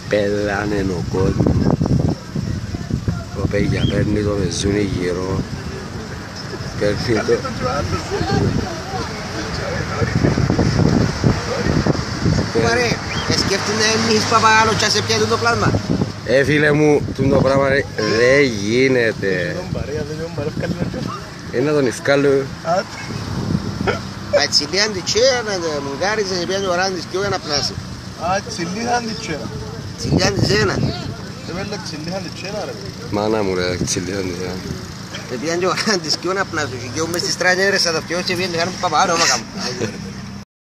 πελάνε ο κόσμος. Ο παιδιά παίρνει το μεζούνι γύρω. Παίρνει το... Πάρε, σκέφτεται να έχεις παπαγάλο και σε πιέτουν το πλάσμα. Φίλε μου, το πράγμα δεν γίνεται. Είναι τον Ισκάλου. Ma τσιλίαν τη τσέρα, μου κάρισε να πιάνει ο ράντης και όχι να πλάσει. τσιλίαν τη τσέρα. Τσιλίαν τη τσέρα. Δεν πέλε τσιλίαν τη τσέρα ρε. Μάνα μου ρε, τσιλίαν τη τσέρα. Δεν πιάνει ο ράντης και όχι να πλάσει. Και εγώ μες στις τράγια αίρεσα τα φτιώσεις και πιάνει να κάνουν παπαγάλο, όμα κάνω.